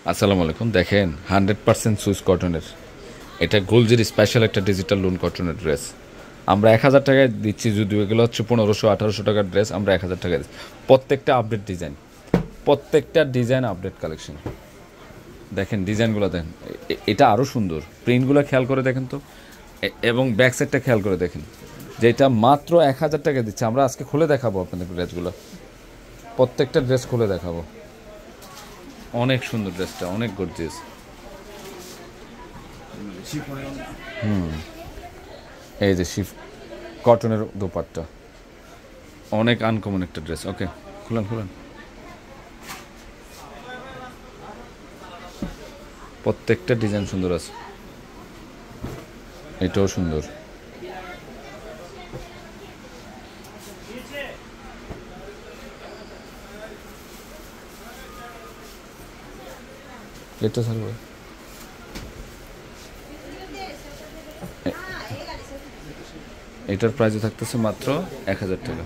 আসসালামু আলাইকুম। দেখেন 100% সুইস কটনের, এটা গোলজির স্পেশাল একটা ডিজিটাল লোন কটনের ড্রেস। আমরা 1000 টাকায় দিচ্ছি, যদিও এগুলো হচ্ছে 1500-1800 টাকার ড্রেস, আমরা 1000 টাকায় দিচ্ছি। প্রত্যেকটা আপডেট ডিজাইন, প্রত্যেকটা ডিজাইন আপডেট কালেকশন। দেখেন ডিজাইনগুলো দেখেন, এটা আরও সুন্দর। প্রিন্টগুলো খেয়াল করে দেখেন তো, এবং ব্যাক সাইডটা খেয়াল করে দেখেন, যেটা মাত্র 1000 টাকা দিচ্ছে। আমরা আজকে খুলে দেখাবো আপনাদের ড্রেসগুলো, প্রত্যেকটা ড্রেস খুলে দেখাবো। অনেক সুন্দর ড্রেসটা, অনেক গর্জিয়াস। এই যে শিফ কটনের দোপাট্টা, অনেক আনকমন একটা ড্রেস। ওকে, খুলেন খুলেন। প্রত্যেকটা ডিজাইন সুন্দর আছে, এটাও সুন্দর। এটা স্যার এটার প্রাইসে থাকতেছে মাত্র 1000 টাকা।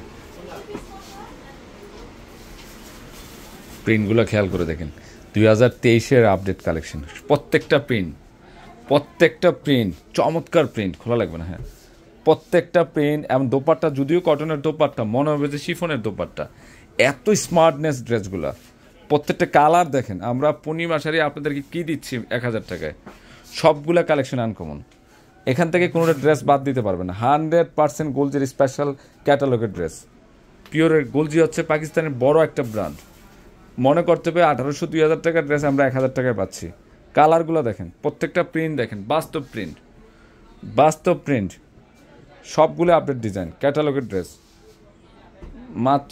প্রিন্টগুলো খেয়াল করে দেখেন, 2023-এর আপডেট কালেকশন। প্রত্যেকটা প্রিন্ট চমৎকার প্রিন্ট, খোলা লাগবে না। হ্যাঁ, প্রত্যেকটা প্রিন্ট। এবং দোপাট্টা যদিও কটনের দোপাট্টা, মনে হবে যে শিফনের দোপাট্টা। এত স্মার্টনেস ড্রেসগুলা, প্রত্যেকটা কালার দেখেন। আমরা পূর্ণিমা শাড়ি আপনাদেরকে কী দিচ্ছি 1000 টাকায়, সবগুলা কালেকশন আনকমন। এখান থেকে কোনো ড্রেস বাদ দিতে পারবে না। 100% গোলজির স্পেশাল ক্যাটালগের ড্রেস। পিওরের গোলজি হচ্ছে পাকিস্তানের বড় একটা ব্র্যান্ড। মনে করতে হবে 1800-2000 টাকার ড্রেস আমরা 1000 টাকায় পাচ্ছি। কালারগুলো দেখেন, প্রত্যেকটা প্রিন্ট দেখেন, বাস্তব প্রিন্ট, সবগুলো আপডেট ডিজাইন, ক্যাটালগের ড্রেস মাত্র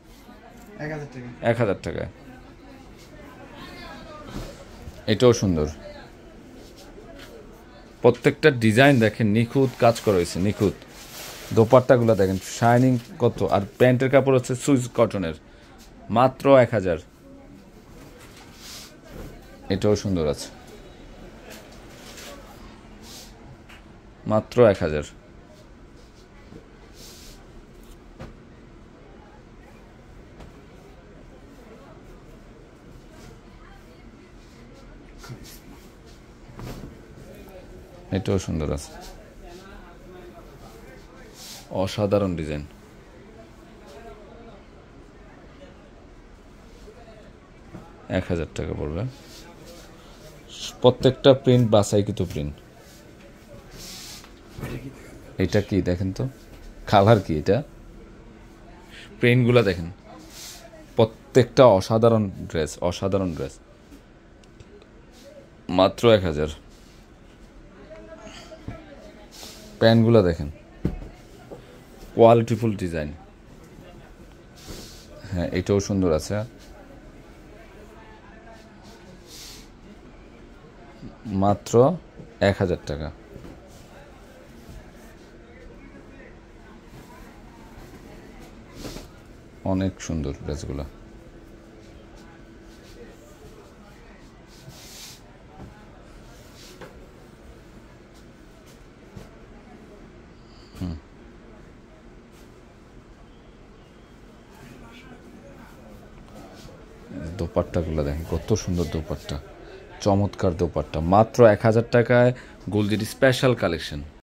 1000 টাকায়। এটাও সুন্দর, প্রত্যেকটা ডিজাইন দেখেন, নিখুঁত কাজ করা হয়েছে, নিখুঁত। দোপাট্টাগুলো দেখেন শাইনিং কত, আর প্যান্টের কাপড় হচ্ছে সুইস কটনের, মাত্র 1000। এটাও সুন্দর আছে, মাত্র 1000। এটাও সুন্দর আছে, অসাধারণ ডিজাইন। এক 1000 টাকা পড়বে। প্রত্যেকটা প্রিন্ট বাছাইকৃত প্রিন্ট। এটা কি দেখেন তো, কালার কি, এটা প্রিন্টগুলো দেখেন, প্রত্যেকটা অসাধারণ ড্রেস, মাত্র 1000। প্যান্টগুলো দেখেন, কোয়ালিটিফুল ডিজাইন। হ্যাঁ, এটাও সুন্দর আছে, মাত্র 1000 টাকা। অনেক সুন্দর ড্রেসগুলো। দোপাট্টাগুলো দেখেন, কত সুন্দর দোপাট্টা, চমৎকার দোপাট্টা, মাত্র 1000 টাকায় গোলজির স্পেশাল কালেকশন।